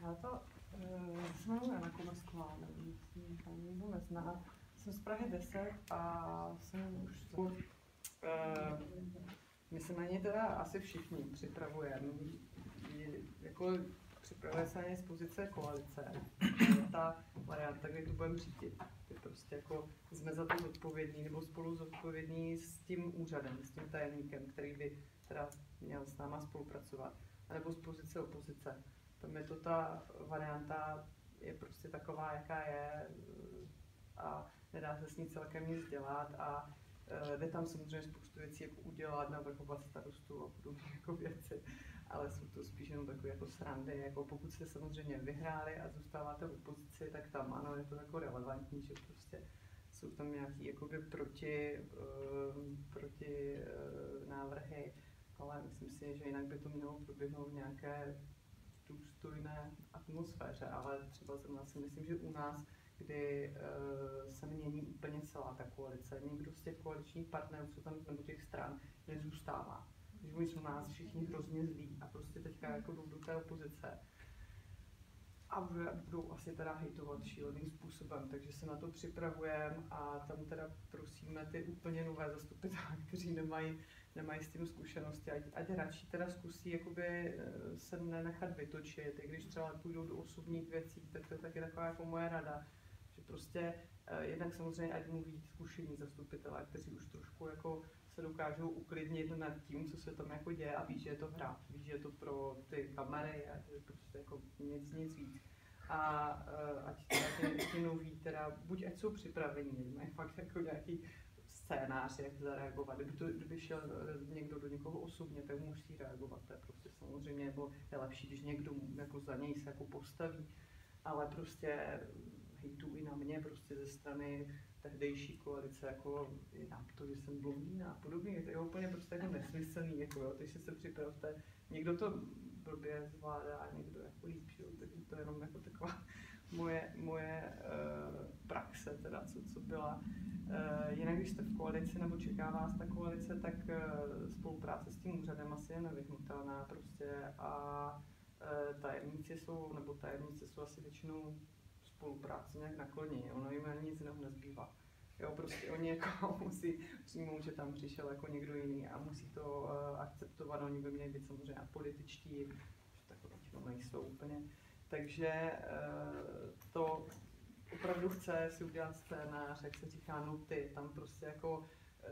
Já to jsem Jana Kovařková, nevím, jestli někdo nezná. Jsem z Prahy 10 a jsem už my se na ně teda asi všichni připravujeme. Jako připravuje se na ně z pozice koalice. Ta varianta, kdy to budeme řídit. Ty prostě jako jsme za to zodpovědní nebo spolu zodpovědní s tím úřadem, s tím tajemníkem, který by teda měl s náma spolupracovat. A nebo z pozice opozice. Tam je to ta varianta je prostě taková, jaká je a nedá se s ní celkem nic dělat a jde tam samozřejmě spoustu věcí, jako udělat, navrhovat starostu a podobné jako věci, ale jsou to spíš jenom takové jako srandy, jako pokud jste samozřejmě vyhráli a zůstáváte v opozici, tak tam ano, je to jako relevantní, že prostě jsou tam nějaký jakoby proti návrhy, ale myslím si, že jinak by to mělo proběhnout v nějaké důstojné atmosféře, ale třeba zrovna si myslím, že u nás, kdy se mění úplně celá ta koalice, nikdo z těch koaličních partnerů, co tam nebo těch stran, nezůstává. Takže oni jsou nás všichni hrozně zlí a prostě teďka jako jdou do té opozice a budou asi teda hejtovat šíleným způsobem, takže se na to připravujeme a tam teda prosíme ty úplně nové zastupitelé, kteří nemají s tím zkušenosti, ať radši teda zkusí jakoby se nenechat vytočit, i když třeba půjdou do osobních věcí, tak to je taky taková jako moje rada, že prostě jednak samozřejmě ať mluví zkušení zastupitelé, kteří už trošku jako se dokážou uklidnit nad tím, co se tam jako děje a ví, že je to hra, ví, že je to pro ty kamery a že prostě jako nic víc. A ať ty noví teda, buď ať jsou připravení, mají fakt jako nějaký scénář, jak zareagovat. Kdyby šel někdo do někoho osobně, tak musí reagovat, to je prostě samozřejmě, nebo je lepší, když někdo jako za něj se jako postaví, ale prostě hejtu i na mě prostě ze strany tehdejší koalice, jako je nám to, že jsem blondýna a podobně, to je úplně prostě jako nesmyslný, jako jo, takže se připravte, někdo to blbě zvládá, někdo jako líp, jo, takže to je jenom jako taková moje praxe teda, co byla. Jinak když jste v koalici nebo čeká vás ta koalice, tak spolupráce s tím úřadem asi je nevyhnutelná prostě a tajemníci jsou asi většinou spolupráci nějak naklonění, ono jim ani nic jiného nezbývá. Jo, prostě oni jako musí přijmout, že tam přišel jako někdo jiný a musí to akceptovat, oni by měli být samozřejmě apolitičtí, že takhle většinou nejsou úplně. Takže to opravdu chce si udělat scénář, jak se říká noty, tam prostě jako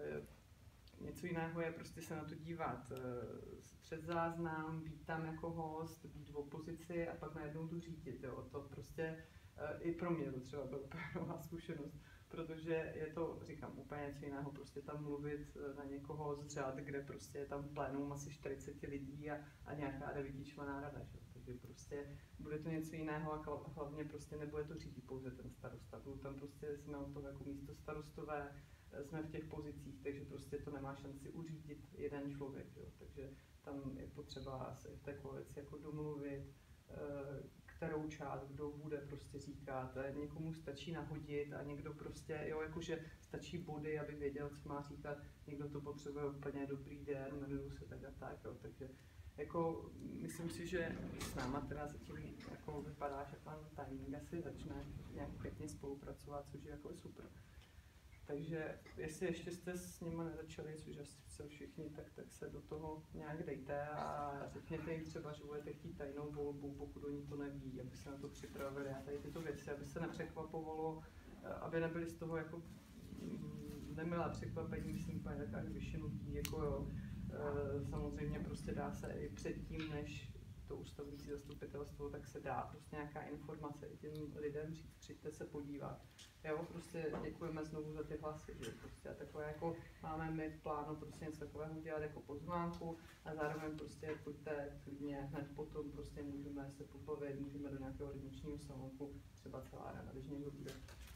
něco jiného je prostě se na to dívat před záznam, být tam jako host, být v opozici a pak najednou tu řídit, jo, to prostě i pro mě to třeba byla nová zkušenost, protože je to, říkám, úplně něco jiného, prostě tam mluvit na někoho z řad, kde prostě je tam plénum asi 40 lidí a nějaká 9členná rada, že? Takže prostě bude to něco jiného a hlavně prostě nebude to řídit pouze ten starosta, budou tam prostě jsme od toho jako místo starostové, jsme v těch pozicích, takže prostě to nemá šanci uřídit jeden člověk, jo? Takže tam je potřeba se v té koalici jako domluvit, kterou část, kdo bude prostě říkat, někomu stačí nahodit a někdo prostě, jo, jakože stačí body, aby věděl, co má říkat, někdo to potřebuje úplně dobrý den, jmenuju se tak a tak, jo, takže jako myslím si, že s náma teda zatím jako vypadá, že pan tajemník asi začne nějak pěkně spolupracovat, což je jako super. Takže jestli ještě jste s nimi nezačali, což asi se všichni, tak se do toho nějak dejte a řekněte jim třeba, že budete chtít tajnou volbu, pokud oni to neví, aby se na to připravili a tady tyto věci, aby se nepřekvapovalo, aby nebyli z toho jako nemilá překvapení, myslím úplně tak až vyšinutí, jako jo. Samozřejmě prostě dá se i předtím, než to ustavující zastupitelstvo, tak se dá prostě nějaká informace i těm lidem říct, přijďte se podívat. Jo, prostě děkujeme znovu za ty hlasy, že prostě a takové jako máme my v plánu prostě něco takového udělat jako pozvánku a zároveň prostě pojďte klidně hned potom prostě můžeme se pobavit, můžeme do nějakého redničního salonku, třeba celá rada, když někdo bude.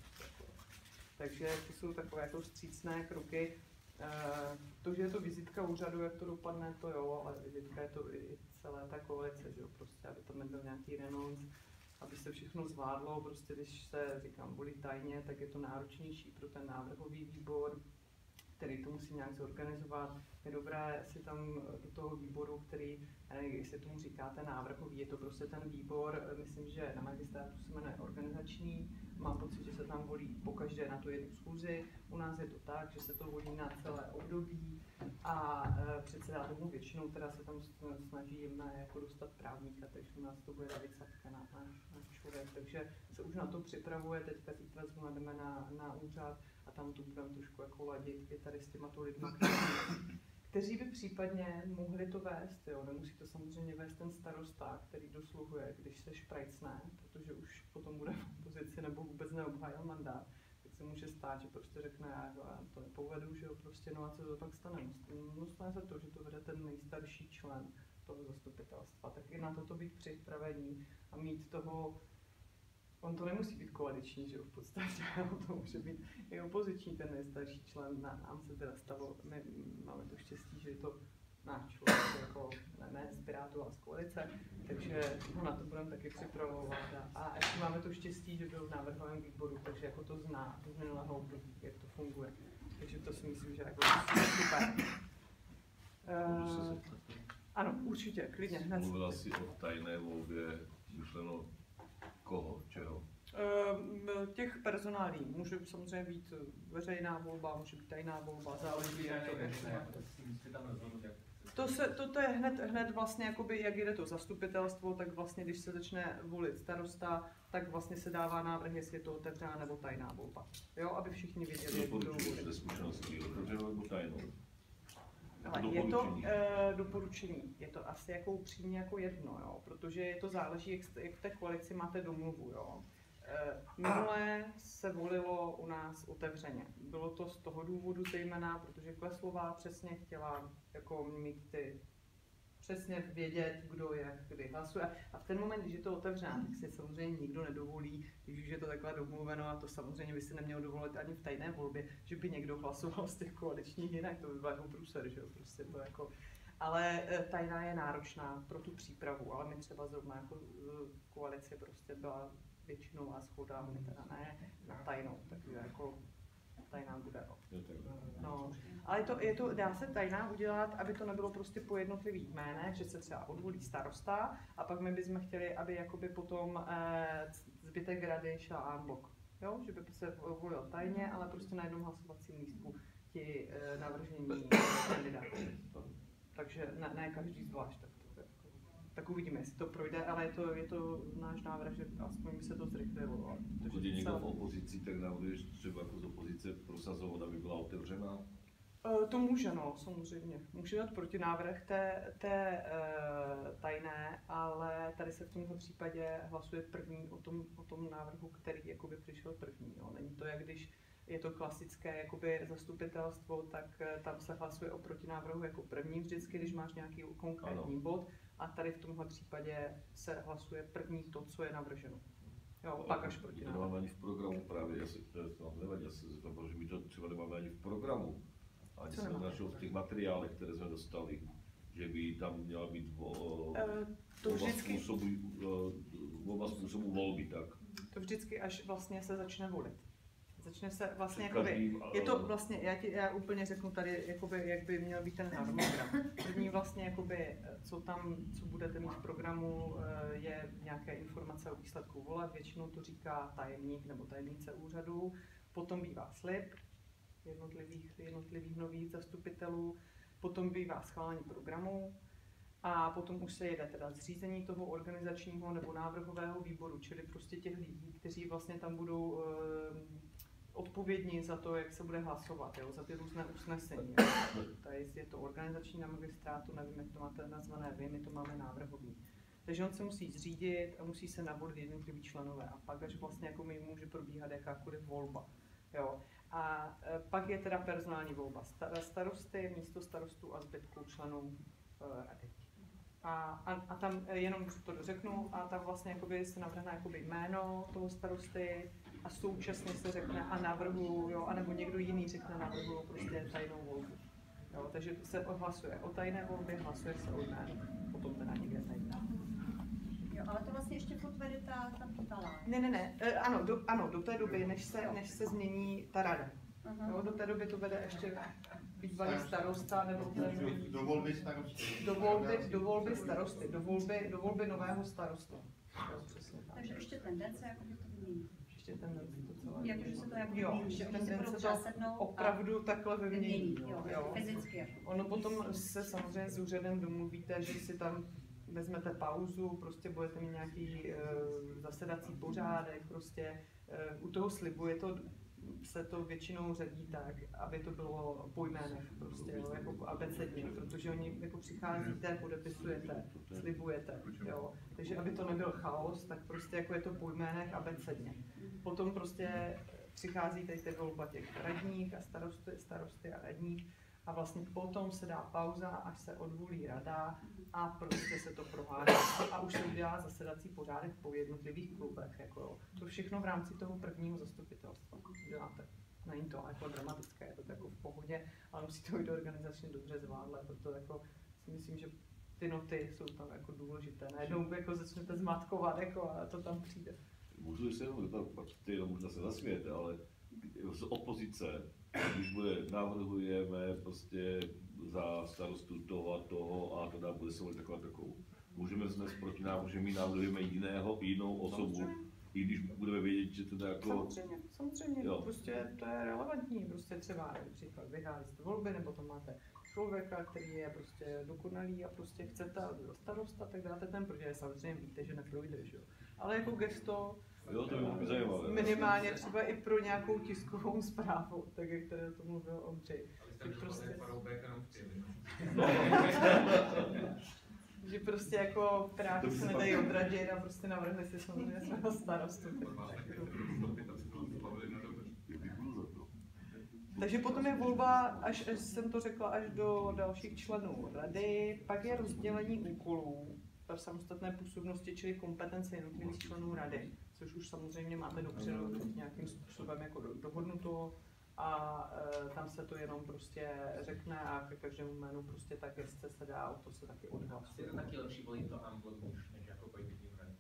Takže to jsou takové jako vstřícné kroky. To, že je to vizitka úřadu, jak to dopadne, to jo, ale vizitka je to i celé ta koalice, že jo, prostě, aby tam nebyl nějaký renonc, aby se všechno zvládlo, prostě když se, říkám, volí tajně, tak je to náročnější pro ten návrhový výbor, který to musí nějak zorganizovat. Je dobré si tam do toho výboru, který, jestli tomu říkáte návrhový, je to prostě ten výbor, myslím, že na magistrátu se jmenuje organizační, mám pocit, že se tam volí pokaždé na tu jednu schůzi. U nás je to tak, že se to volí na celé období a předsedá tomu většinou, teda se tam snažíme jako dostat právníka, takže u nás to bude David Sapka, náš člověk, takže se už na to připravuje, teďka zítra zrovna jdeme na úřad a tam to budeme trošku jako ladit i tady s těma lidma, kteří by případně mohli to vést, jo. Nemusí to samozřejmě vést ten starosta, který dosluhuje, když se šprajcne, protože už potom bude v opozici nebo vůbec neobhájil mandát, tak se může stát, že prostě řekne, já to nepovedu, že jo, prostě, no a co to pak stane? No stane se to, že to vede ten nejstarší člen toho zastupitelstva, tak i na toto být připravení a mít toho. On to nemusí být koaliční, že jo, v podstatě, to může být i opoziční ten nejstarší člen, nám se teda stalo, my máme to štěstí, že je to náš člověk, jako ne z Pirátů, ale z koalice, takže ho na to budeme taky připravovat a ještě máme to štěstí, že byl v návrhovém výboru, takže jako to zná z minulého období, jak to funguje, takže to si myslím, že jako super. Ano, určitě, klidně, hned. Mluvila jsi o tajné volbě, myšleno koho, čeho? Těch personálí. Může samozřejmě být veřejná volba, může být tajná volba, záleží na to. To je hned vlastně, jakoby, jak jde to zastupitelstvo, tak vlastně, když se začne volit starosta, tak vlastně se dává návrh, jestli je to otevřená nebo tajná volba. Jo, aby všichni věděli, jak budou volit. Ze zkušeností, otevřenou nebo tajnou? Ale je to doporučení. Je to asi jako upřímně jako jedno, jo? Protože je to záleží, jak v té koalici máte domluvu. Jo? Minulé se volilo u nás otevřeně. Bylo to z toho důvodu zejména, protože Kleslová přesně chtěla jako mít přesně vědět, kdo jak kdy hlasuje. A v ten moment, když je to otevřené, tak si samozřejmě nikdo nedovolí, když už je to takhle domluveno, a to samozřejmě by si neměl dovolit ani v tajné volbě, že by někdo hlasoval z těch koaličních jinak, to by byl jako průser, že jo, prostě to jako. Ale tajná je náročná pro tu přípravu, ale my třeba zrovna jako koalice prostě byla většinová shoda, my teda ne, na tajnou, takže jako tajná bude. No. Ale dá se tajná udělat, aby to nebylo prostě po jednotlivých jménech, že se třeba odvolí starosta a pak my bychom chtěli, aby jakoby potom zbytek rady šla en bloc. Jo? Že by se volil tajně, ale prostě na jednom hlasovacím lístku ti navržení kandidáti. Takže ne každý zvlášť. Tak uvidíme, jestli to projde, ale je to náš návrh, že aspoň by se to zrychlilo. Pokud je někdo v opozici, tak navrhuješ třeba jako z opozice prosazovat, aby byla otevřená? To může, no, samozřejmě. Může dát protinávrh té tajné, ale tady se v tomto případě hlasuje první o tom návrhu, který jakoby přišel první. Jo. Není to, jak když je to klasické jakoby zastupitelstvo, tak tam se hlasuje o protinávrhu jako první vždycky, když máš nějaký konkrétní bod. A tady v tomhle případě se hlasuje první to, co je navrženo. Jo, pak až proti návrhu. To nemáme ani v programu právě, já se zeptám, protože my to třeba nemáme ani v programu. Ani jsem našel v těch materiálech, které jsme dostali, že by tam měla být oba způsobů volby, tak? To vždycky, až vlastně se začne volit. Začne se vlastně jakoby, je to vlastně, já úplně řeknu tady, jakoby, jak by měl být ten harmonogram. První vlastně, jakoby, co budete mít v programu, je nějaké informace o výsledku voleb, většinou to říká tajemník nebo tajemnice úřadu, potom bývá slib jednotlivých nových zastupitelů, potom bývá schválení programu a potom už se jede teda zřízení toho organizačního nebo návrhového výboru, čili prostě těch lidí, kteří vlastně tam budou odpovědní za to, jak se bude hlasovat, jo, za ty různé usnesení. Tady je to organizační na magistrátu, nevím, jak to máte nazvané vy, my to máme návrhový. Takže on se musí zřídit a musí se navolit jednotliví členové a pak až vlastně jako mi může probíhat jakákoliv volba. Jo. A pak je teda personální volba starosty, místo starostů a zbytku členů rady. A tam jenom to řeknu, a tam vlastně jakoby se navrhne jakoby jméno toho starosty a současně se řekne a navrhuju, jo, anebo někdo jiný řekne navrhuju prostě tajnou volbu. Jo, takže se hlasuje o tajné volbě, hlasuje se o jménu, potom teda někde tajná. Jo, ale to vlastně ještě furt vede ta bývalá. Ne, ano, do té doby, než se změní ta rada. Jo, do té doby to vede ještě bývalý starosta nebo do volby starosty. Do volby starosty, do volby nového starosty. Jo, přesně tak. Takže ještě tendence, jako by to vyměnit. Ještě tendence to celé. Jakože se to jako Jo, vymění, ještě že si tendence budou to přesednout opravdu takhle vymění. jo, fyzicky. Jako. Ono potom se samozřejmě s úřadem domluvíte, že si tam vezmete pauzu, prostě budete mít nějaký zasedací pořádek, prostě u toho slibu se to většinou řadí tak, aby to bylo po jménech, prostě, jo, jako abecedně, protože oni jako přicházíte, podepisujete, slibujete, jo. Takže aby to nebyl chaos, tak prostě jako je to po jménech abecedně. Potom prostě přichází tady volba těch radních a starosty a radních a vlastně potom se dá pauza, až se odvolí rada a prostě se to prohádá a už se udělá zasedací pořádek po jednotlivých klubech. Jako jo. To všechno v rámci toho prvního zastupitelstva děláte. Není to jako dramatické, je to jako v pohodě, ale musí to být organizačně dobře zvládle, proto jako si myslím, že ty noty jsou tam jako důležité. Najednou jako začnete zmatkovat jako a to tam přijde. Můžu se jenom zeptat, ty jenom možná se zasmějete, ale z opozice, když navrhujeme prostě za starostu toho a teda bude se volit takovou. Můžeme znést proti návrhu, že my navrhujeme jinou osobu, i když budeme vědět, že teda jako... Samozřejmě, prostě to je relevantní, prostě třeba například vyhráli jste volby, nebo tam máte člověka, který je prostě dokonalý a prostě chcete, aby byl starosta, tak dáte ten, protože samozřejmě víte, že neprojde, že jo. Ale jako gesto, jo, to by zajímavé. Minimálně třeba i pro nějakou tiskovou zprávu, tak jak tady to mluvil Ondřej. Že prostě jako Piráti se nedají odradit a prostě navrhli si samozřejmě svého starostu. Takže potom je volba, až jsem to řekla, až do dalších členů rady, pak je rozdělení úkolů v samostatné působnosti, čili kompetence jednotlivých členů rady, což už samozřejmě máte dopředu nějakým způsobem jako dohodnuto a tam se to jenom prostě řekne a ke každému jménu prostě ta gestce se dá, o to se taky odhlasuje. Je to taky lepší volit to amblok už, než jako pojďme radní?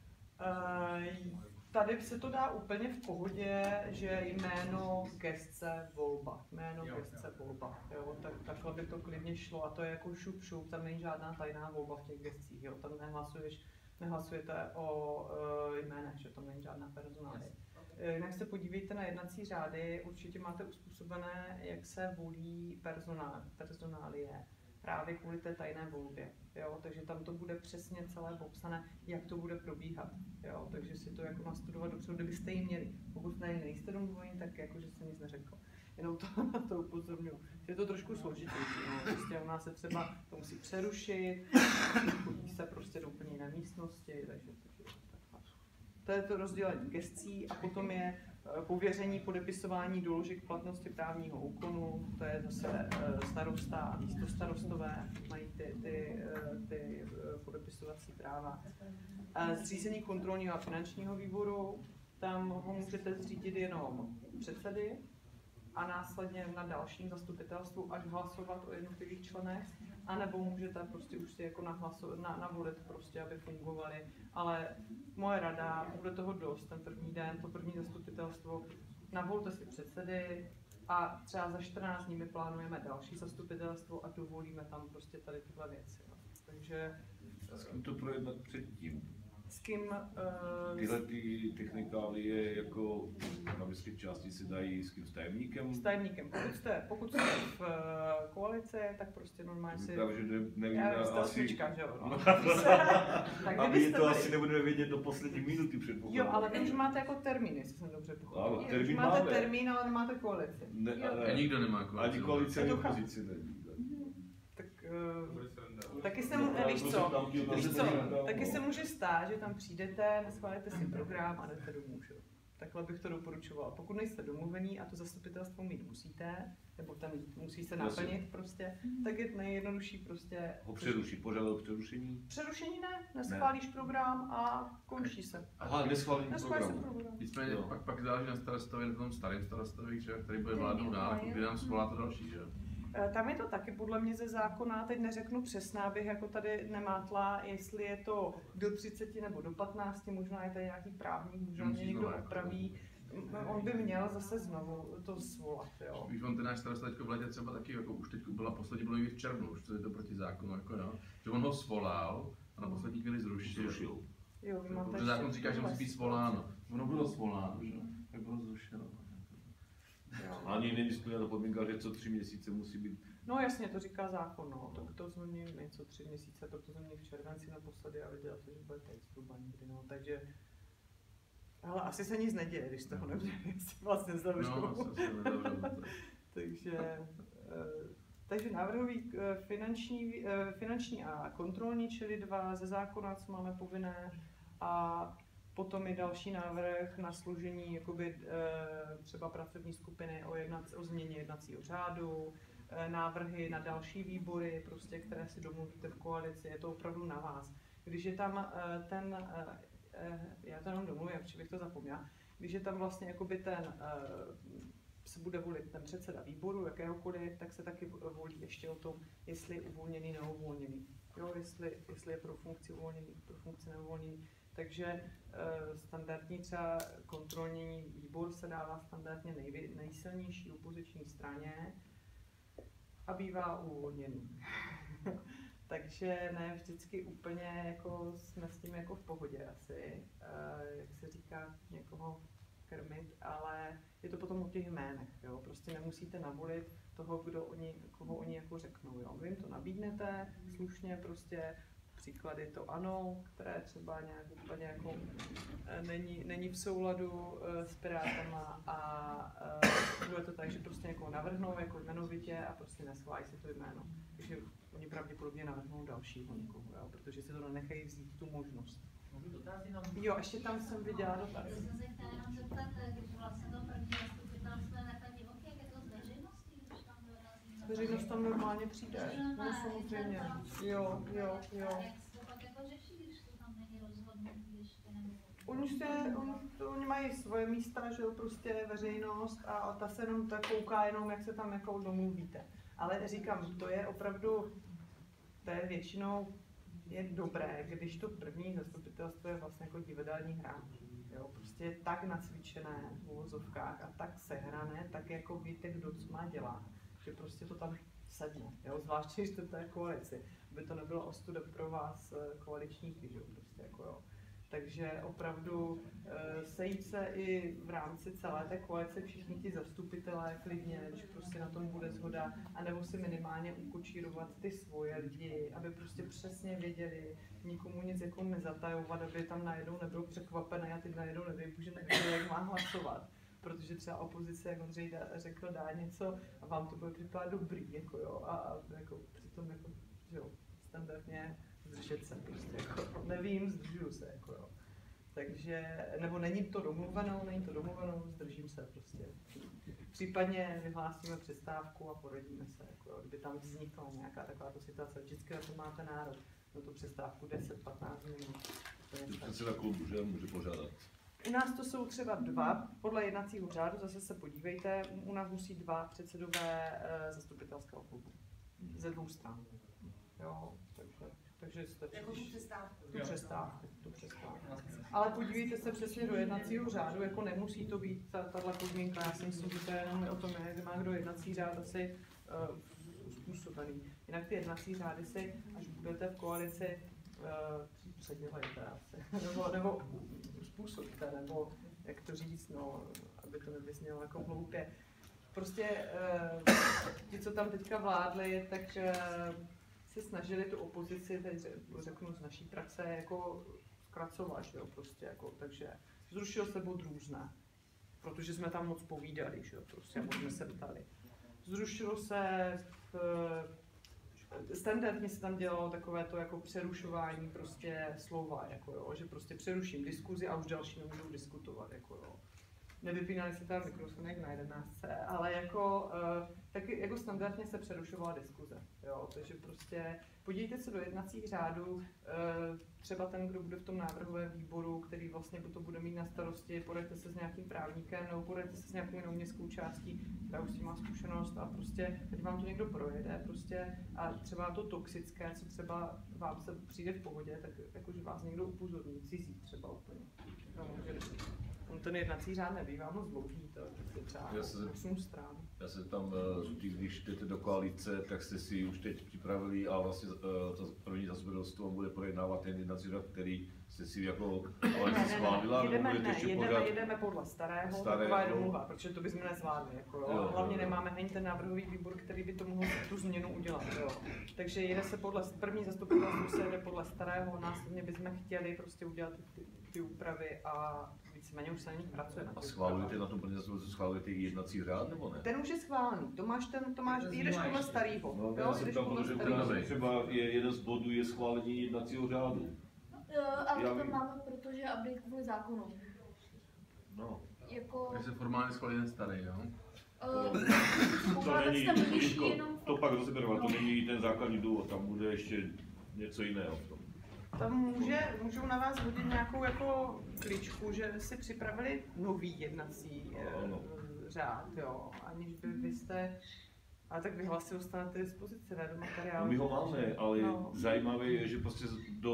Tady se to dá úplně v pohodě, že jméno gestce volba. Jméno gestce volba. Jo, takhle by to klidně šlo a to je jako šup, tam není žádná tajná volba v těch gestcích. Jo, tam nehlasujete o jménech, že tam není žádná personálie. Jinak se podívejte na jednací řády, určitě máte uspůsobené, jak se volí personálie právě kvůli té tajné volbě. Jo? Takže tam to bude přesně celé popsané, jak to bude probíhat. Jo? Takže si to jako nastudovat dopředu, kdybyste ji měli. Pokud nejste domluveni, tak jakože jsem nic neřekl. Jenom to upozorňuji. Je to trošku složitější. No? Prostě u nás se třeba to musí přerušit, chodí se prostě do úplně jiné místnosti, takže to je to rozdělení gestcí a potom je pověření podepisování doložek platnosti právního úkonu, to je zase starosta a místostarostové, mají ty podepisovací práva. Zřízení kontrolního a finančního výboru, tam ho můžete zřídit jenom předsedy a následně na dalším zastupitelstvu až hlasovat o jednotlivých členech, anebo můžete prostě už si jako navolit prostě, aby fungovaly, ale moje rada, bude toho dost, ten první den, to první zastupitelstvo, navolte si předsedy a třeba za 14 dní my plánujeme další zastupitelstvo a dovolíme tam prostě tady tyhle věci. No. Takže... S kým to projednat předtím? S kým? Tyhle ty technikálie jako na městské části se dají s kým? S tajemníkem? S tajemníkem. Pokud jste v koalici, tak prostě normálně si... Takže nevíme asi... že jo? No. Tak a my to asi nebudeme vědět do poslední minuty předpokládám. Jo, ale vy už máte jako termín, jestli jsem dobře pochopil. Ano, termín máte máme. Termín, ale nemáte koalici. A nikdo nemá koalici. Ani koalice, ani opozici není. Taky se taky se může stát, že tam přijdete, neschválíte si program a jdete domů. Že? Takhle bych to doporučovala. Pokud nejste domluvení a to zastupitelstvo mít musíte, nebo ten musí se naplnit prostě, tak je nejjednodušší prostě... Ho přeruší, požadavek přerušení? Přerušení ne, neschválíš program a končí se. Aha, neschválení program. Nicméně pak záleží na starostovi, na tom starém starostovi, který bude vládnout dál, kdy nám svolá to další, že? Tam je to taky podle mě ze zákona, teď neřeknu přesná, abych jako tady nemátla, jestli je to do 30 nebo do 15, možná je tady nějaký právník, možná mě někdo opraví, On by měl zase znovu to svolat, jo. Víš, on ten náš starosta teďko v létě třeba taky, jako už teď byla poslední, bylo někdy v červnu, už to je to proti zákonu, jako jo. Že on ho svolal a na poslední chvíli zrušil. Jo, vy máte Protože zákon říká, že musí být ještě svoláno. Ono bylo svoláno, že? Tak bylo zrušeno. jo. Ani není splněna podmínka, že co 3 měsíce musí být. No jasně, to říká zákon, no. Tak to změní něco 3 měsíce, to změní v červenci naposledy a viděla se, že bude teď zhruba někdy, no. Takže ale asi se nic neděje, když toho nebude vlastně zavřou. No, asi se nezavřou. Takže návrhový finanční a kontrolní, čili 2 ze zákona, co máme povinné, a potom je další návrh na složení jakoby, třeba pracovní skupiny o změně jednacího řádu, návrhy na další výbory, prostě, které si domluvíte v koalici, je to opravdu na vás. Když je tam já to jenom domluvím, protože bych to zapomněla, když je tam vlastně jakoby se bude volit ten předseda výboru, jakéhokoliv, tak se taky volí ještě o tom, jestli je uvolněný nebo uvolněný. Jo, jestli je pro funkci uvolněný, pro funkci neuvolněný. Takže standardní třeba kontrolní výbor se dává standardně nejsilnější opoziční straně a bývá uvolněný. Takže ne vždycky úplně jako jsme s tím jako v pohodě asi, jak se říká, někoho krmit, ale je to potom o těch jménech, jo? Prostě nemusíte navolit toho, koho oni jako řeknou, jo? Vy jim to nabídnete slušně, prostě příklady to ano, které třeba nějak úplně jako není v souladu s Pirátama a bude to tak, že prostě někoho navrhnou jako jmenovitě a prostě neschválí se to jméno. Takže oni pravděpodobně navrhnou dalšího někoho, jo? Protože si to nenechají vzít tu možnost. Jo, ještě tam jsem viděla dotaz. Já jsem se chtěla jenom zeptat, když vlastně to první zastupitelstvo je takhle divoký, jak je to z veřejností, když tam dorazí? Veřejnost tam normálně přijde, no samozřejmě. Jo. A jak se to pak jako řeší, když to tam není rozhodnutí ještě nebo... Oni mají svoje místa, že jo, prostě veřejnost a ta se jenom tak kouká jenom, jak se tam jako domluvíte. Ale říkám, to je opravdu, to je většinou je dobré, když to první zastupitelstvo je vlastně jako divadelní hra. Jo, prostě je tak nacvičené v uvozovkách a tak sehrané, tak jako víte, kdo co má dělat, že prostě to tam sedne. Jo, zvláště, když to je koalici, aby to nebylo ostuda pro vás koaličníky, že jo, prostě jako jo. Takže opravdu sejít se i v rámci celé té koalice všichni ti zastupitelé klidně, když prostě na tom bude shoda, anebo si minimálně ukočírovat ty svoje lidi, aby prostě přesně věděli, nikomu nic jako nezatajovat, aby tam najednou nebyl překvapený a ty najednou že nevěděli, jak má hlasovat. Protože třeba opozice, jak Ondřej řekl, dá něco a vám to bude připadat dobrý, jako jo, a jako přitom jako, že jo, standardně zdržet se prostě, jako, nevím, zdržuju se, jako jo. Takže, nebo není to domluveno, zdržím se prostě. Případně vyhlásíme přestávku a poradíme se, jako jo, kdyby tam vznikla nějaká takováto situace. Vždycky na to máte nárok, na tu přestávku 10-15 minut. Předseda klubu, že může požádat. U nás to jsou třeba 2, podle jednacího řádu, zase se podívejte, u nás musí 2 předsedové zastupitelského klubu. Ze 2 stran. Jo, takže stačí. Jako tu přestávku. Tu přestávku. Ale podívejte se přesně do jednacího řádu, jako nemusí to být tahle podmínka. Já si myslím, že to je jenom o tom, jak má kdo jednací řád asi způsobený. Jinak ty jednací řády si, až budete v koalici, předělejte asi. nebo způsobte, nebo jak to říct, no, aby to nevyznělo jako hloupě. Prostě ti, co tam teďka vládli, tak se snažili tu opozici, teď řeknu z naší praxe, jako zkracovat, že jo, prostě jako, takže zrušil se bod různé, protože jsme tam moc povídali, že jo, prostě a moc jsme se ptali. Zrušilo se, standardně se tam dělalo takové to jako přerušování prostě slova, jako jo, že prostě přeruším diskuzi a už další nemůžou diskutovat, jako jo. Nevypínali se tam mikrofonek na 11, ale jako, taky jako standardně se přerušovala diskuze, jo, takže prostě podívejte se do jednacích řádů, třeba ten, kdo bude v tom návrhovém výboru, který vlastně to bude mít na starosti, poraďte se s nějakým právníkem nebo poraďte se s nějakou jinou městskou částí, která už s tím má zkušenost a prostě, ať vám to někdo projede prostě a třeba to toxické, co třeba vám se přijde v pohodě, tak jakože vás někdo upozorní, cizí třeba úplně. No, ten jednací řád nebývá moc dlouhý, to je prostě třeba 8 stran. Já se tam, když jdete do koalice, tak jste si už teď připravili a vlastně to první zastupitelstvo bude projednávat ten jednací řád, který jste si jako koalice schválila, nebo budete ještě pořád? Jedeme podle starého, taková je domluva, protože to bychom nezvládli. Jako, jo. Hlavně nemáme ani ten návrhový výbor, který by to mohl tu změnu udělat. Jo. Takže jede se podle, první zastupitelstvo se jede podle starého, následně bychom chtěli prostě udělat ty úpravy a víceméně už se na nich pracuje. A schválujete na tom první zastupitelstvu, schválujete i jednací řád, nebo ne? Ten už je schválený, to máš, jdeš podle starého. No, já se tam, protože třeba jeden z bodů je schválení jednacího řádu. Ale to máme, protože update kvůli zákonu. No. Jako... Takže formálně schválí ten starý, jo? To není, to pak rozeberovat, to není ten základní důvod, tam bude ještě něco jiného v tom. Tam můžou na vás hodit nějakou jako kličku, že si připravili nový jednací řád, jo, aniž vy jste... Ale tak vy hlasy dostanete dispozici, ne, do materiálu. No my ho máme, ale zajímavé je, že prostě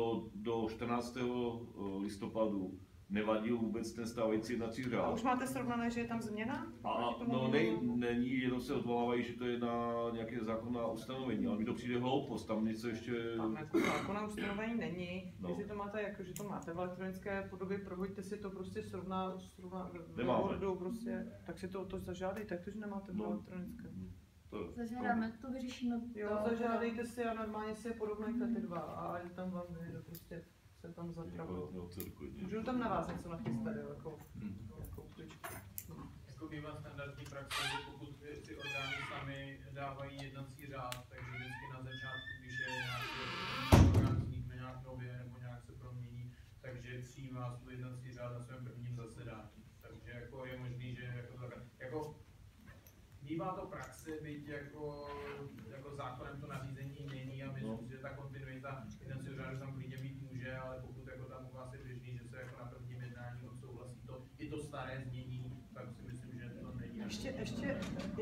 do 14. listopadu nevadil vůbec ten stávající jednací řád. A už máte srovnané, že je tam změna? No není, jenom se odvolávají, že to je na nějaké zákonná ustanovení, ale mi to přijde hloupost, tam něco ještě... Tam jako zákonná ustanovení není, jestli to máte jako, že to máte v elektronické podobě, prohoďte si to prostě srovna v Wordu, prostě, tak si to zažádejte, jak to, že nemáte v elektronické. Zažádáme, to vyřešíme. Jo, zažádejte si a normálně si je porovnejte ty dva a je tam vám vyjde, prostě se tam zapravilo. Můžu tam na vás něco nachystat, jo, jako kličku. Jako bývá standardní praxe, že pokud ty orgány sami dávají jednací řád, takže vždycky na začátku, když je nějaký orgán vznikne nějak nově nebo nějak se promění, takže přijímá svůj jednací řád na svém prvním zasedání. Takže jako je možný, že jako bývá to praxe, byť jako zákonem to nařízení není a myslím si, že ta kontinuita jednacího řádu tam klidně být může, ale pokud jako tam u vás je běžný, že se jako na prvním jednání odsouhlasí to, i to staré znění, tak si myslím, že to není. Ještě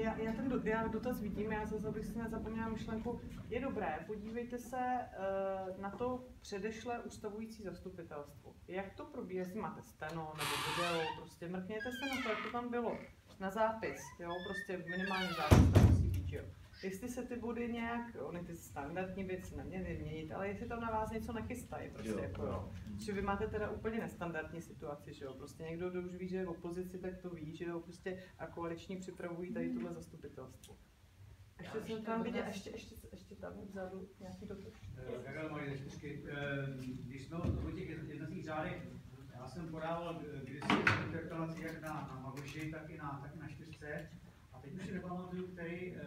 já dotaz vidím, já zase bych si nezapomněla myšlenku. Je dobré, podívejte se na to předešlé ustavující zastupitelstvo. Jak to probíhá, jestli máte steno nebo video, prostě mrkněte se na to, jak to tam bylo. Na zápis, jo, prostě minimálně zápis tam musí být, jo. Jestli se ty body nějak, ony ty standardní věci neměly měnit, ale jestli tam na vás něco nechystají, prostě jo, jako jo. Že vy máte teda úplně nestandardní situaci, že jo, prostě někdo, kdo už ví, že je v opozici, tak to ví, že jo, prostě a koaliční připravují tady tohle zastupitelstvo. Ještě jsem tam viděl, ještě tam vzadu nějaký dotaz. Když jsme o těch jednacích řádech, já jsem podával kdysi interpelaci jak na Magoši, tak i na 4. A teď už si nepamatuju, který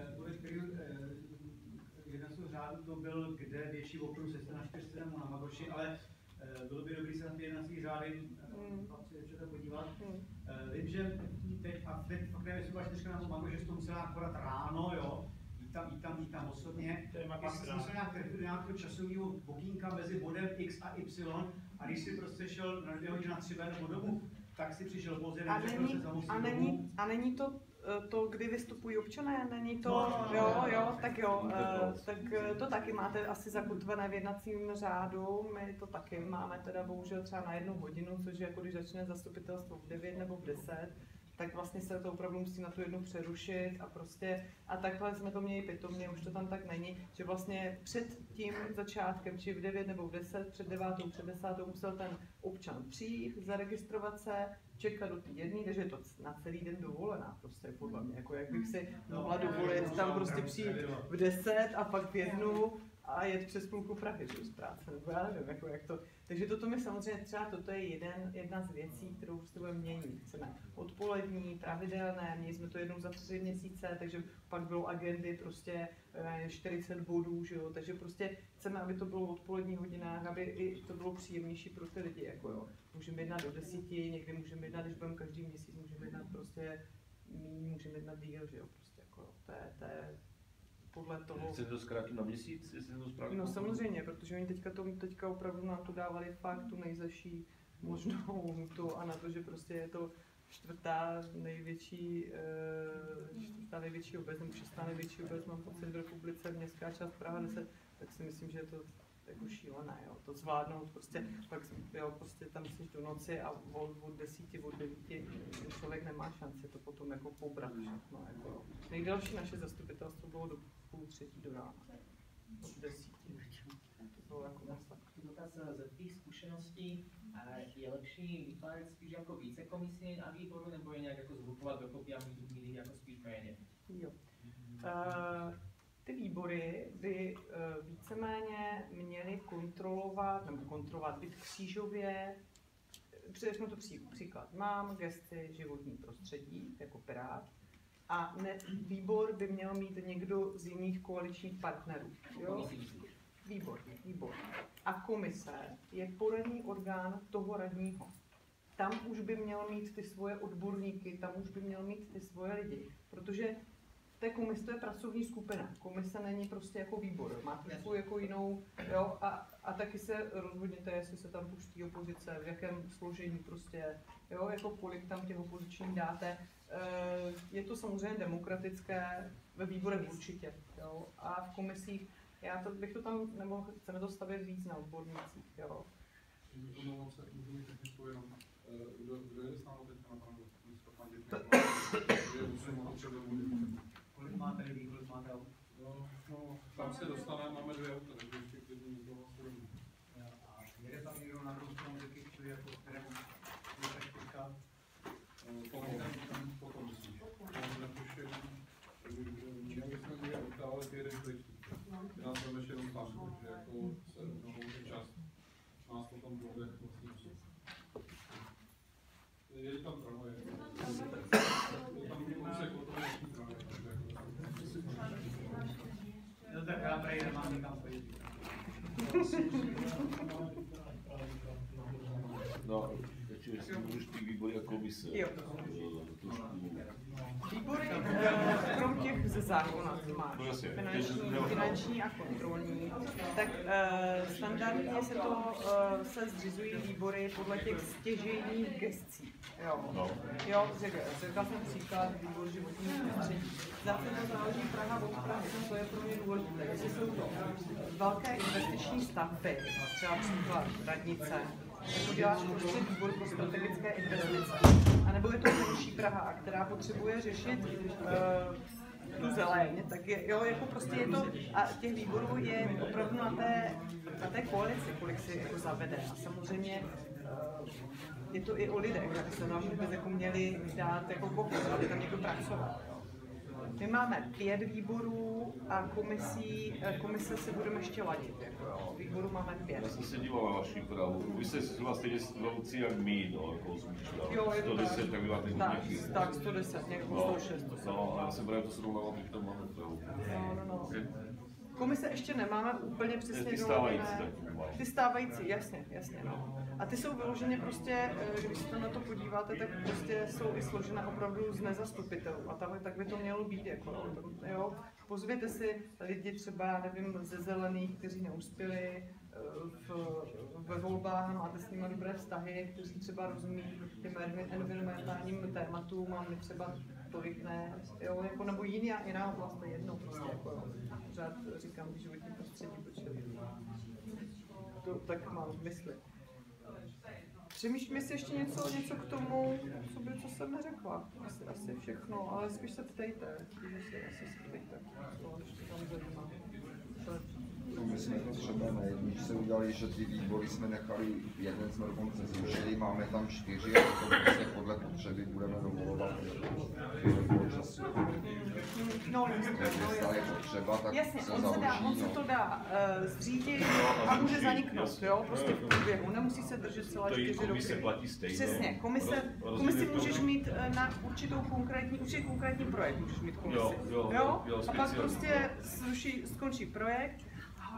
jednacího řádu to byl, kde větší okruh se na 4 nebo na Magoši, ale bylo by dobré se na ty jednací řády podívat. Vím, že teď, a teď fakt nevím, jestli byla 4 nebo Magoši, že to musela akorát ráno, jo, jít tam osobně. Pak jsem musel nějak trefit do nějakého časového okýnka mezi bodem X a Y, a když si prostě šel na 2 hodiny na 3 nebo domů, tak si přišel pozdě, a není to, kdy vystupují občané, není to, tak to taky máte asi zakotvené v jednacím řádu, my to taky máme teda bohužel třeba na 1 hodinu, což je jako když začne zastupitelstvo v 9 nebo v 10, tak vlastně se to opravdu musí na tu jednu přerušit a prostě, a takhle jsme to měli pitomně, už to tam tak není, že vlastně před tím začátkem, či v 9 nebo v 10, před 9, před 10 musel ten občan přijít, zaregistrovat se, čekat do té jedné, takže je to na celý den dovolená prostě podle mě, jako jak bych si mohla dovolit tam prostě přijít v 10 a pak v 1 a jet přes půlku Prahy z práce, nebo já nevím, jako jak to. Takže toto mi samozřejmě třeba, toto je jedna z věcí, kterou prostě budeme měnit. Chceme odpolední, pravidelné, měli jsme to jednou za 3 měsíce, takže pak bylo agendy prostě 40 bodů, že jo, takže prostě chceme, aby to bylo v odpoledních hodinách, aby i to bylo příjemnější pro ty lidi, jako jo. Můžeme jednat do 10, někdy můžeme jednat, když budeme každý měsíc, můžeme jednat prostě míň, můžeme jednat díl, že jo, prostě jako jo, to je podle toho. Chcete to zkrátit na měsíc, jestli to zkrátit? No samozřejmě, protože oni teďka opravdu nám to dávali fakt tu nejzaší možnou lhůtu a na to, že prostě je to 4. největší obec, nebo 6. největší obec, mám pocit v republice, městská část Praha 10, tak si myslím, že je to jako šílené, jo. To zvládnout prostě, pak jo, prostě tam jsi do noci a od 10, od 9 člověk nemá šanci to potom jako pobrat všechno, jako. Nejdelší naše zastupitelstvo bylo do 2:30 do rána. Od 10. To bylo jako masakr. Dotaz ze tvých zkušeností, je lepší vytvářet spíš jako více komisí a výboru, nebo je nějak jako zgrupovat dokopy a mít jako spíš méně? Jo. Ty výbory by víceméně měly kontrolovat, být křížově. Především to příklad. Mám gesci životní prostředí jako Pirát a výbor by měl mít někdo z jiných koaličních partnerů. Jo? Výbor. A komise je poradní orgán toho radního. Tam už by měl mít ty svoje odborníky, tam už by měl mít ty svoje lidi, protože té komise to je pracovní skupina. Komise není prostě jako výbor, má trošku jako jinou, jo, a taky se rozhodněte, jestli se tam pustí opozice, v jakém složení prostě, jo, jako kolik tam těch opozičních dáte. Je to samozřejmě demokratické, ve výborech určitě, jo, a v komisích, bych to tam, nebo chceme to stavět víc na odbornících, jo. Omlouvám se, můžu mít technickou jenom, kdo je s námi teďka na panu listopadě? Kolik máte lidí, kolik máte aut? No, tam se dostane, máme 2 auta, takže ještě klidně někoho se domů. A jede tam někdo na druhou stranu řeky, čili jako kterému je tak teďka? Potom myslíš. Tam netuším, měli jsme 2 auta, ale ty jedeš pryč. Ty nás vezmeš jenom tam, protože jako se ten čas nás potom bude vlastně. Je tam tramvaj. Je tam úsek od toho dnešní tramvaj. No tak já prej nemám nikam pojít. No, jestli můžeš ty výbory a komise. Jo. Výbory, krom těch ze zákona, co máš, finanční a kontrolní, tak standardně se zřizují výbory podle těch stěžejních gescí. Jo, řekla jsem příklad výbor životního prostředí. Zase to záleží Praha od Prahy, to je pro mě důležité. Jestli jsou to velké investiční stavby, třeba příklad radnice, jako děláš prostě výbor pro strategické investice. A nebo je to menší Praha, která potřebuje řešit tu zeleň, tak je, jo, jako prostě je to, a těch výborů je opravdu na té koalici, kolik si jako zavede. A samozřejmě je to i o lidech, aby se nám vůbec jako měli dát jako kokos, aby tam někdo pracoval. Jo. My máme 5 výborů a komise se budeme ještě ladit. Jako, jo. Výboru máme 5. Já jsem se díval na vaši právu. Vy jste zhruba stejně velcí jak my, no, jako osmička. Jo, 110, tak máte hodněky. Tak, 110, nějakou 106. No, a já se právě to srovnávám, když to máme právu. No. Komise ještě nemáme úplně přesně ty stávající, ty stávající, jasně, no. A ty jsou vyloženě prostě, když se na to podíváte, tak prostě jsou i složené opravdu z nezastupitelů. A tak by to mělo být, jako, jo. Pozvěte si lidi třeba, nevím, ze zelených, kteří neuspěli ve volbách, máte s nimi dobré vztahy, kteří třeba rozumí těm environmentálním tématům, a my třeba tolik ne, jo, jako, nebo jiná oblast, jedno prostě, jako, jo. Pořád říkám životní prostředí, protože to tak mám v mysli. Přemýšlím si ještě něco k tomu, co jsem neřekla. Asi všechno, ale spíš se ptejte. Asi se ptejte. Co ještě tam zajímá. My jsme to třeba na jedničce udělali, že ty výbory jsme nechali, jeden jsme dokonce zrušili, máme tam 4 a to prostě podle potřeby budeme dovolovat do času. No, je potřeba, tak jasně, se on se to dá zřídit a může zaniknout, jo, prostě v průběhu, nemusí se držet celé 4 roky. Komise platí stejně. Přesně, komisi můžeš mít na určitý konkrétní projekt, můžeš mít komisi, jo? A pak prostě skončí projekt,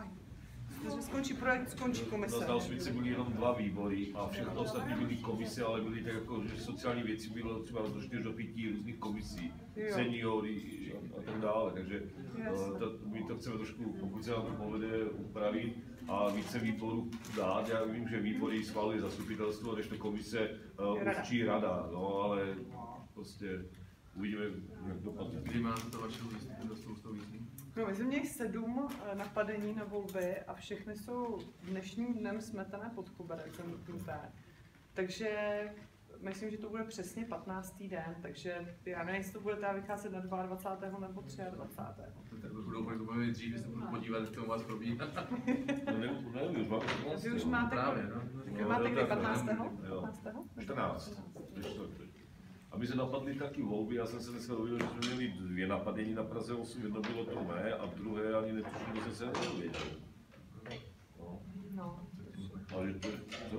skončí komise. Na Dalšvici byly jenom 2 výbory a všechno ostatní byly komise, ale byly tak jako, že sociální věci bylo třeba do 4 do 5 různých komisí, seniory a tak dále, takže my to chceme trošku, pokud se nám to povede, upravit a více výborů dát. Já vím, že výbory schválili zastupitelstvo, než to komise určí rada, no ale prostě Uvidíme, jak dopadne. Kdy má to vaše výzvy? No, my jsme měli 7 napadení na volby a všechny jsou dnešním dnem smetané pod koberec. Takže myslím, že to bude přesně 15. den, takže já nevím, jestli to bude teda vycházet na 22. nebo 23. Tak to budou úplně dřív, jestli budu podívat, jak to u vás probíhá. Vy už máte, právě, no. máte kdy 15. 14. A my se napadli taky volby, já jsem se dneska dověděl, že jsme měli 2 napadení na Praze 8, jedno bylo to mé a druhé ani netuším, že jsem se nedověděl. No. Ale to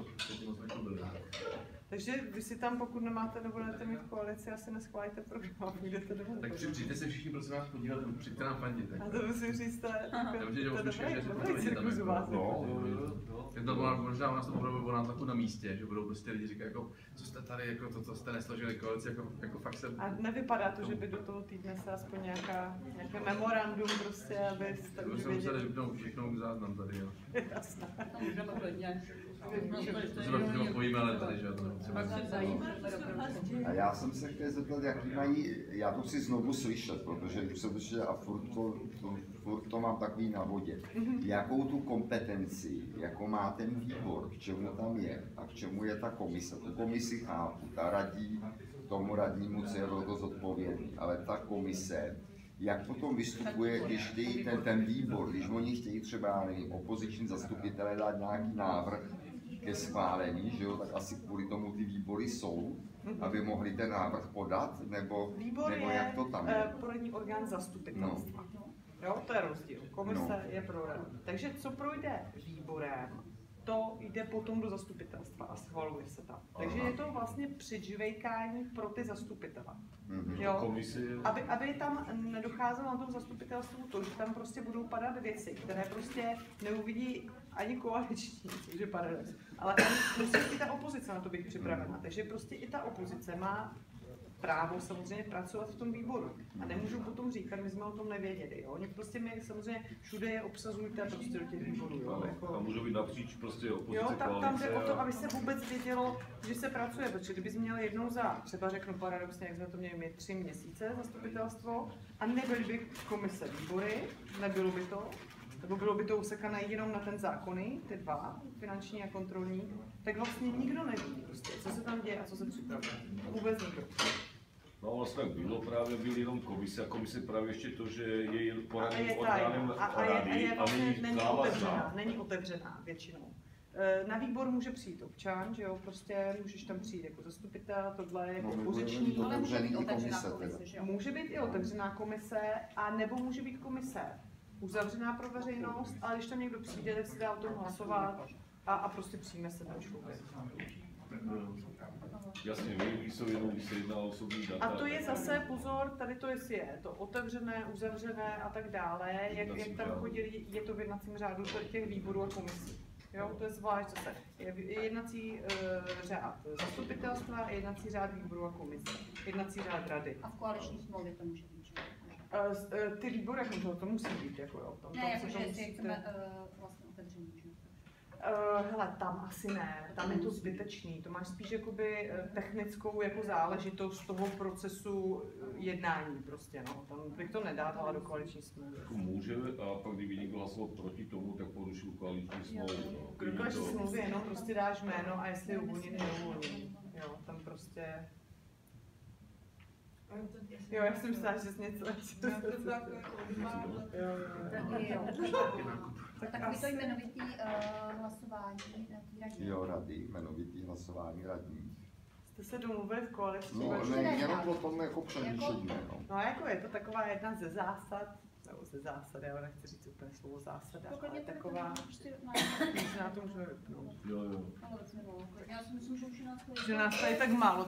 Takže vy si tam, pokud nemáte nebo nebudete mít koalici, asi neschválíte program, půjdete domů. Tak přijďte se všichni, prosím vás, podívat, přijďte nám fandit. A to musím říct, to je dobrý cirkus u vás. Je to možná u nás to budou o nátlaku na místě, že budou prostě lidi říkat, jako, co jste tady, jako to, co jste nesložili koalici, jako fakt se... A nevypadá to, že by do toho týdne se aspoň nějaké memorandum prostě, abyste už věděli. Museli vypnout všechno záznam tady, jo. Jasné. To můžeme klidně. To se pojíme, ale tady, že jo. A já jsem se chtěl zeptat, jaký mají, já to chci znovu slyšet, protože už jsem slyšel a furt to mám takový na vodě. Jakou tu kompetenci, jako má ten výbor, k čemu tam je a k čemu je ta komise. Tu komisi chápu, ta radí tomu radnímu, co je to zodpovědný, ale ta komise, jak potom vystupuje, když chtějí ten výbor, když oni chtějí třeba opoziční zastupitelé dát nějaký návrh ke schválení, že jo, tak asi kvůli tomu ty výbory jsou, aby mohli ten návrh podat, nebo jak to tam je? Výbor je poradní orgán zastupitelstva. No. Jo, to je rozdíl. Komise je pro radu. Takže co projde výborem, to jde potom do zastupitelstva a schvaluje se tam. Takže je to vlastně přidžvejkání pro ty zastupitele. Jo? Aby tam nedocházelo na tom zastupitelstvu to, že tam prostě budou padat věci, které prostě neuvidí ani koaliční, což je paradox. Ale musí i ta opozice na to být připravena. Takže prostě i ta opozice má právo samozřejmě pracovat v tom výboru. A nemůžu potom říkat, my jsme o tom nevěděli. Jo? Oni prostě mě samozřejmě všude je obsazujte prostě do těch výborů. Jo? A můžou být napříč prostě opozice, jo, tam koalice. jde o to, aby se vůbec vědělo, že se pracuje, protože kdyby jsme měli jednou za, třeba řeknu paradoxně, jak jsme to měli my 3 měsíce zastupitelstvo a nebyly by komise výbory, nebylo by to, nebo bylo by to usekané jenom na ten zákony, ty 2, finanční a kontrolní, tak vlastně nikdo neví, prostě, co se tam děje a co se připravuje. Vůbec nikdo. No vlastně tak bylo, právě byl jenom komise a komise právě ještě to, že je jen poradním orgánem rady a není otevřená většinou. Na výbor může přijít občan, že jo, prostě můžeš tam přijít jako zastupitel, tohle je jako opoziční. Ale může být otevřená komise, že jo? Může být i otevřená komise, a nebo může být komise uzavřená pro veřejnost, ale když tam někdo přijde, tak se dá o tom hlasovat a prostě přijme se ten člověk. Jasně, jsou jenom, když se jedná o osobní data. A to je zase, pozor, tady to je to otevřené, uzavřené a tak dále, jak tam chodili, je to v jednacím řádu těch výborů a komisí. Jo, to je zvlášť zase. Je jednací řád zastupitelstva a jednací řád výboru a komise. Jednací řád rady. A v koaliční smlouvě to může být, že? Ty výbory, jak to musí být, jako jo. Ne, jakože jestli chceme vlastně otevřený, že? Hele, tam asi ne, tam je to zbytečný, to máš spíš jakoby technickou jako záležitost toho procesu jednání prostě, no. Tam bych to nedával do koaliční smlouvy. Jako může, a pak kdyby někdo hlasoval proti tomu, tak porušil koaliční smlouvu. Do koaliční smlouvy jenom prostě dáš jméno a jestli je uvolněný, neuvolněný. Jo, tam prostě... Jo, já jsem myslela, že jsi něco... Tak vy to jmenovitý hlasování radní. Jo, rady, jmenovitý hlasování radní. Jste se domluvili v koalici? No, jenom o tom jako přemýšlení, no. No, jako je to taková jedna ze zásad, nebo ze zásad, já nechci říct úplně slovo zásada, ale taková... Možná to můžeme vypnout. Jo. Já si myslím, že už je nás že nás tady tak málo,